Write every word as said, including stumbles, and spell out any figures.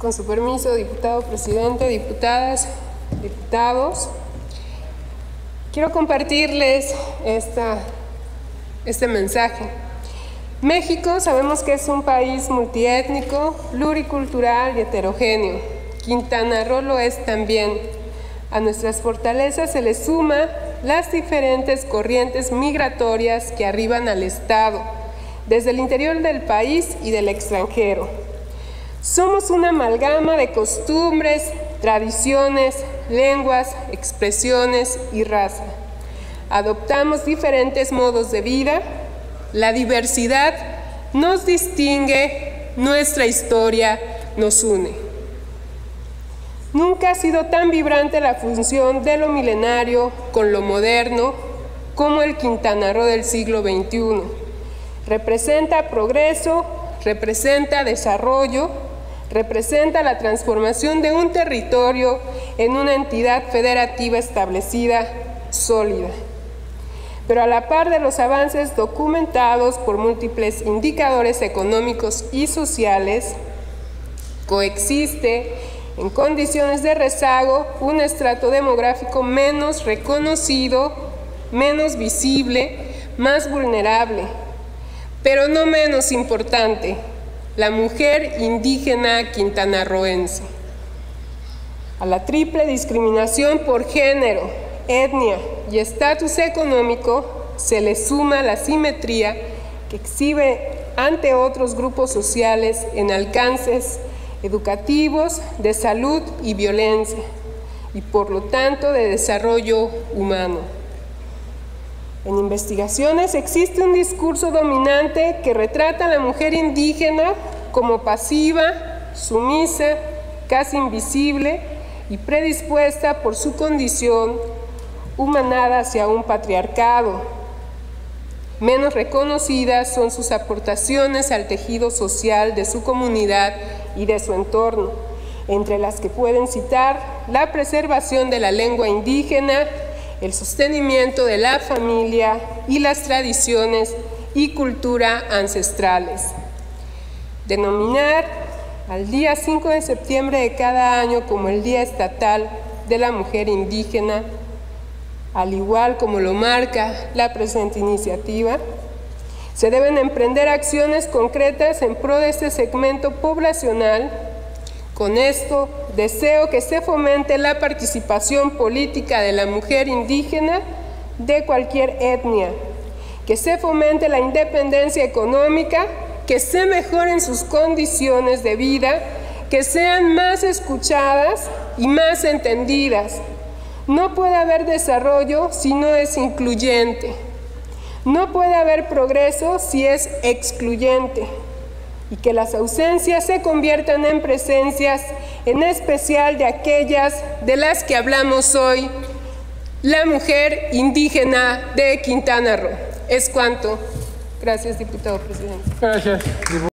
Con su permiso, diputado presidente, diputadas, diputados, quiero compartirles esta, este mensaje. México sabemos que es un país multiétnico, pluricultural y heterogéneo. Quintana Roo lo es también. A nuestras fortalezas se le suma las diferentes corrientes migratorias que arriban al Estado, desde el interior del país y del extranjero. Somos una amalgama de costumbres, tradiciones, lenguas, expresiones y raza. Adoptamos diferentes modos de vida. La diversidad nos distingue, nuestra historia nos une. Nunca ha sido tan vibrante la función de lo milenario con lo moderno como el Quintana Roo del siglo veintiuno. Representa progreso, representa desarrollo, representa la transformación de un territorio en una entidad federativa establecida, sólida. Pero a la par de los avances documentados por múltiples indicadores económicos y sociales, coexiste en condiciones de rezago un estrato demográfico menos reconocido, menos visible, más vulnerable, pero no menos importante: la mujer indígena quintanarroense. A la triple discriminación por género, etnia y estatus económico se le suma la asimetría que exhibe ante otros grupos sociales en alcances educativos, de salud y violencia, y por lo tanto de desarrollo humano. En investigaciones existe un discurso dominante que retrata a la mujer indígena como pasiva, sumisa, casi invisible y predispuesta por su condición humanada hacia un patriarcado. Menos reconocidas son sus aportaciones al tejido social de su comunidad y de su entorno, entre las que pueden citar la preservación de la lengua indígena, el sostenimiento de la familia y las tradiciones y cultura ancestrales. Denominar al día cinco de septiembre de cada año como el Día Estatal de la Mujer Indígena, al igual como lo marca la presente iniciativa, se deben emprender acciones concretas en pro de este segmento poblacional. Con esto, deseo que se fomente la participación política de la mujer indígena de cualquier etnia, que se fomente la independencia económica, que se mejoren sus condiciones de vida, que sean más escuchadas y más entendidas. No puede haber desarrollo si no es incluyente. No puede haber progreso si es excluyente. Y que las ausencias se conviertan en presencias, en especial de aquellas de las que hablamos hoy, la mujer indígena de Quintana Roo. Es cuanto. Gracias, diputado presidente. Gracias.